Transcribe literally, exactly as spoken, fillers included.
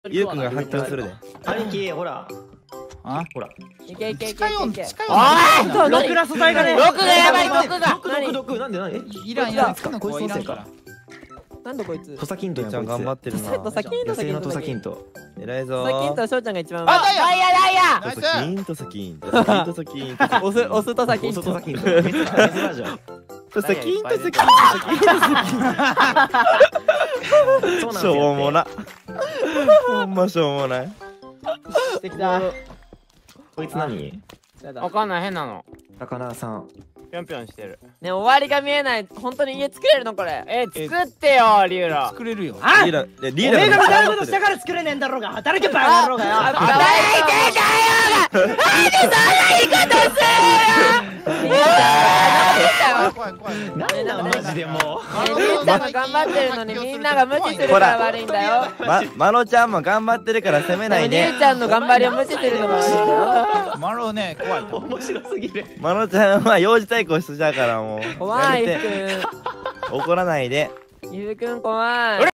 ゆうくんが発見するで。 兄貴、ほら。 あ、 ほら。 いけいけいけ近いよいけ。 近いよ。 おい、 ロクラ素材がね。 ロクがやばい、ロクが。 毒毒毒なんでなんで？ いらんいらん。つかなこいついらんから。 なんだこいつ。 土佐キントやちゃん頑張ってるな。 土佐キント野生の土佐キント。 偉いぞ土佐キンと翔ちゃんが一番。 あ、ダイヤダイヤダイヤ。 ナイス。 土佐キン、土佐キン、土佐キン、土佐キン。 押す押す土佐キン土と。 佐キント。別バージョン。 土佐キン、土佐キン、土佐キン。しょうもな。ほんましょうもない。 できた。 こいつ何？ わかんない、変なの。 魚さん。 ぴょんぴょんしてる。 ね、終わりが見えない。本当に家作れるのこれ。 え、作ってよ、リュウラ。 作れるよ。 あ、 リーダー、リおーダーめえがみたいながことしたから作れねえんだろうが、働けばやろうがよ。 働いてたよが。なんでそんな言い方するよ。 怖い怖い。 なんだマジでもう。 りゅうちゃんが頑張ってるのにみんなが無視するから悪いんだよ。 ま、まのちゃんも頑張ってるから責めないりゅでう。ちゃんの頑張りを無視するのが悪いんだよ。 マロね、怖いと。 面白すぎる。 まのちゃんは幼児対抗しちゃうからもう。 怖い、 やめてふくん。 怒らないで。 ゆうくん怖い。